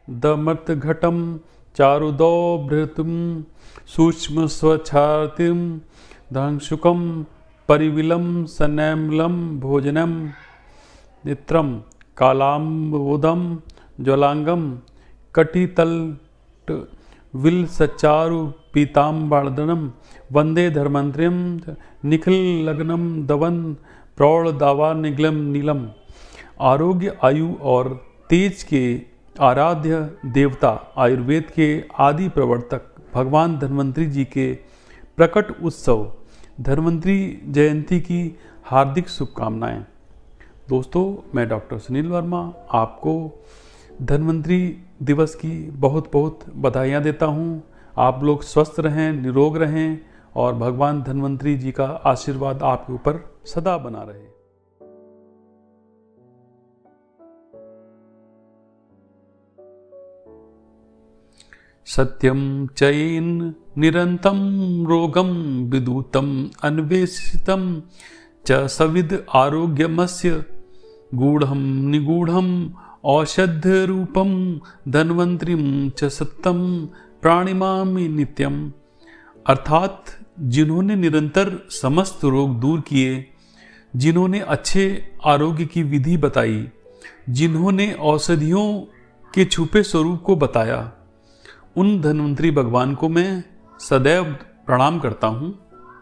दमर्तघटं चारुदौर्भृतं सूक्ष्मस्वच्छातिं धांशुकं परिविलं सनैमलं भोजनं नेत्रं कालाम्बोदं ज्वलांगं कटितल्ट विलसच्चारु पीताम्बरधरं वंदे धर्मांतर्यं निखिललग्नं दवन प्रौढ़दावानिगलम नीलम। आरोग्य, आयु और तेज के आराध्य देवता, आयुर्वेद के आदि प्रवर्तक भगवान धन्वंतरी जी के प्रकट उत्सव धन्वंतरी जयंती की हार्दिक शुभकामनाएं। दोस्तों, मैं डॉक्टर सुनील वर्मा आपको धन्वंतरी दिवस की बहुत बहुत बधाइयाँ देता हूँ। आप लोग स्वस्थ रहें, निरोग रहें और भगवान धन्वंतरी जी का आशीर्वाद आपके ऊपर सदा बना रहे। सत्यं चैन निरंतं रोगं विदूतं अन्वेषितं च सविद आरोग्यमस्य गूढ़ं निगूढ़ं औषध रूपं धन्वंतरिं च सत्यं प्राणिमामि नित्यम। अर्थात जिन्होंने निरंतर समस्त रोग दूर किए, जिन्होंने अच्छे आरोग्य की विधि बताई, जिन्होंने औषधियों के छुपे स्वरूप को बताया, उन धन्वंतरी भगवान को मैं सदैव प्रणाम करता हूँ।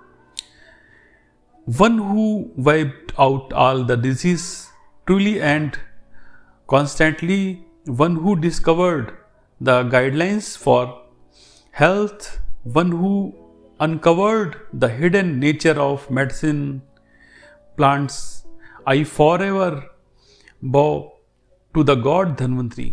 One who wiped out all the disease truly and constantly, one who discovered the guidelines for health, one who uncovered the hidden nature of medicine plants. I forever bow to the God Dhanvantari.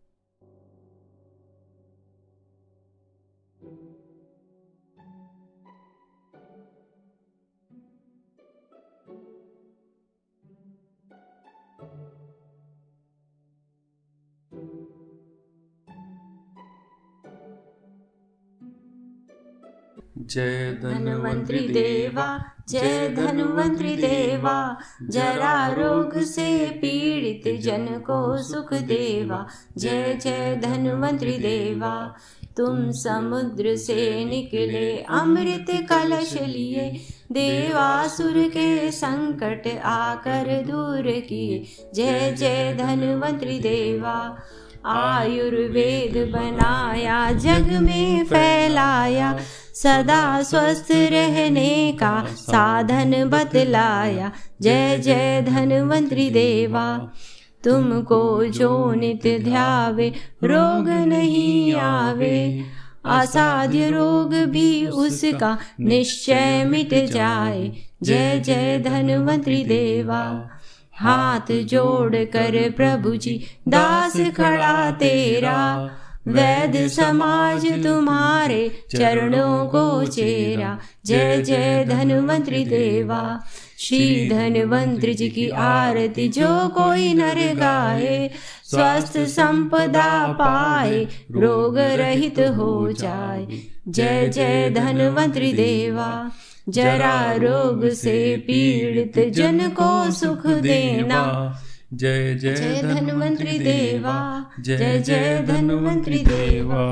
जय धन्वंतरी देवा, जय धन्वंतरी देवा, जरा रोग से पीड़ित जन को सुख देवा। जय जय धन्वंतरी देवा, तुम समुद्र से निकले अमृत कलश लिए, देवासुर के संकट आकर दूर किए। जय जय धन्वंतरी देवा, आयुर्वेद बनाया जग में फैलाया, सदा स्वस्थ रहने का साधन बतलाया। जय जय धन्वंतरी देवा, तुमको जो नित्य ध्यावे रोग नहीं आवे, असाध्य रोग भी उसका निश्चय मिट जाए। जय जय धन्वंतरी देवा, हाथ जोड़ कर प्रभु जी दास खड़ा तेरा, वैद्य समाज तुम्हारे चरणों को चेरा। जय जय धन्वंतरी देवा, श्री धन्वंतरी जी की आरती जो कोई नर गाए, स्वस्थ संपदा पाए, रोग रहित हो जाए। जय जय धन्वंतरी देवा, जरा रोग से पीड़ित जन को सुख देना। जय जय धन्वंतरी देवा, जय जय धन्वंतरी देवा।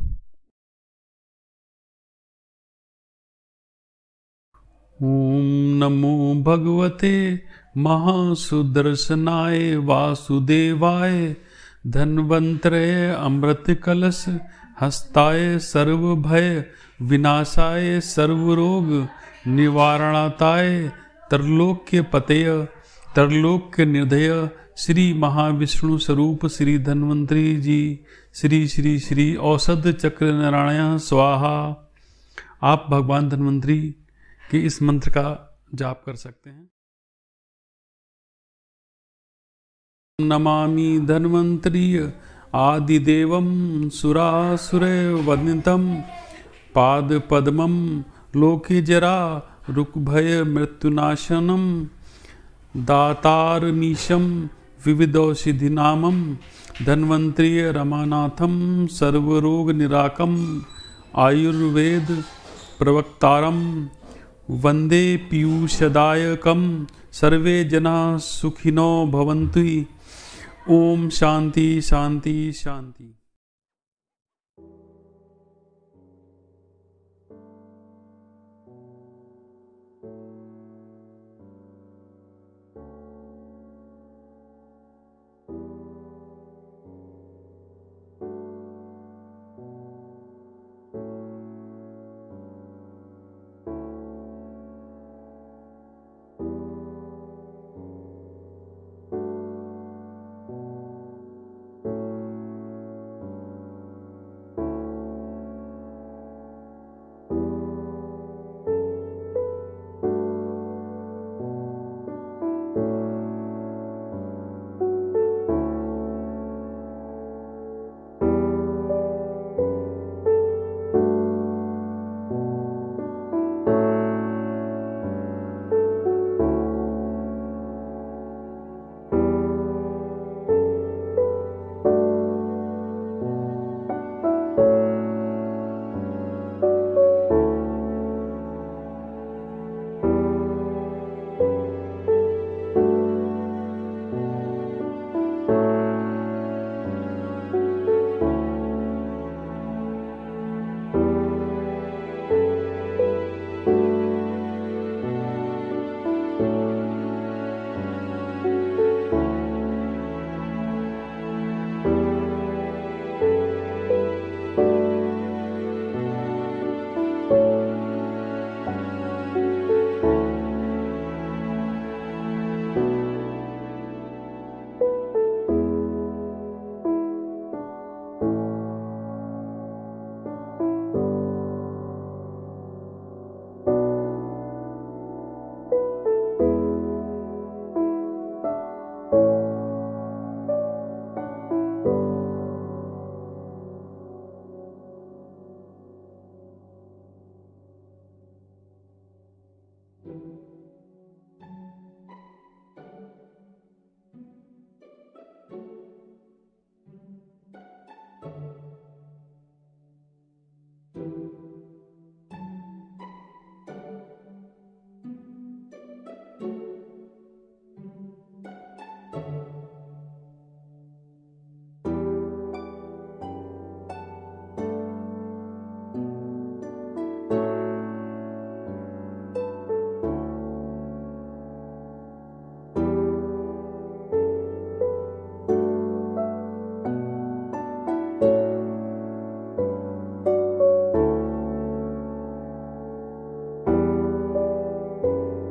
ओम नमो भगवते महासुदर्शनाय वासुदेवाय, धन्वंतरे अमृत कलश हस्ताय सर्वभय विनाशाय सर्वरोग निवारणाताय, त्रैलोक्य पतय त्रैलोक्य निर्दय श्री महाविष्णु स्वरूप श्री धन्वंतरी जी, श्री श्री श्री औषध चक्र नारायण स्वाहा। आप भगवान धन्वंतरी के इस मंत्र का जाप कर सकते हैं। नमामि धन्वंतरी आदिदेवं सुरासुरवन्दितं, पाद पद्मं लोके जरा रुक्भय मृत्युनाशनम, दातारमीशं विविधौषधिनामं, धन्वंतरी रमानाथं सर्वरोग निराकं, आयुर्वेद प्रवक्तारं वंदे पीयूषदायकं, सर्वे जना सुखिनो भवन्तु। ओम शांति शांति शांति।